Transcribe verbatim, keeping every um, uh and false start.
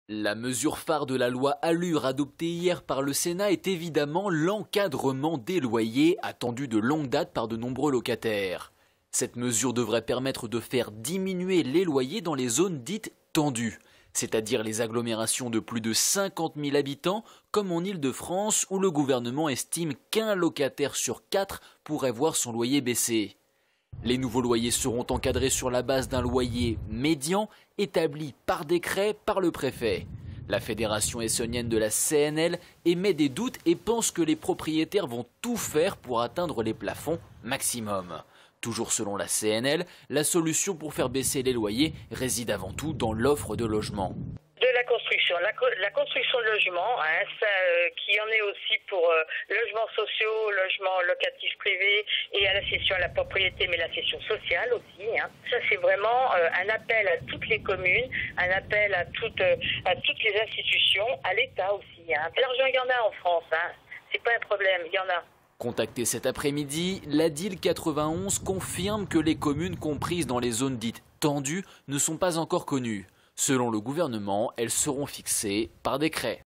La mesure phare de la loi Allure adoptée hier par le Sénat est évidemment l'encadrement des loyers, attendu de longue date par de nombreux locataires. Cette mesure devrait permettre de faire diminuer les loyers dans les zones dites tendues, c'est-à-dire les agglomérations de plus de cinquante mille habitants, comme en Île-de-France, où le gouvernement estime qu'un locataire sur quatre pourrait voir son loyer baisser. Les nouveaux loyers seront encadrés sur la base d'un loyer médian établi par décret par le préfet. La Fédération essonnienne de la C N L émet des doutes et pense que les propriétaires vont tout faire pour atteindre les plafonds maximum. Toujours selon la C N L, la solution pour faire baisser les loyers réside avant tout dans l'offre de logements. De la construction, la, la construction de logements, hein, ça, euh, qui en est aussi pour euh, logements sociaux, logements locatifs privés et à la cession à la propriété, mais la cession sociale aussi. Hein. Ça, c'est vraiment euh, un appel à toutes les communes, un appel à toutes, euh, à toutes les institutions, à l'État aussi. Hein. L'argent, il y en a en France, hein. C'est pas un problème, il y en a. Contacté cet après-midi, la D I L quatre-vingt-onze confirme que les communes comprises dans les zones dites tendues ne sont pas encore connues. Selon le gouvernement, elles seront fixées par décret.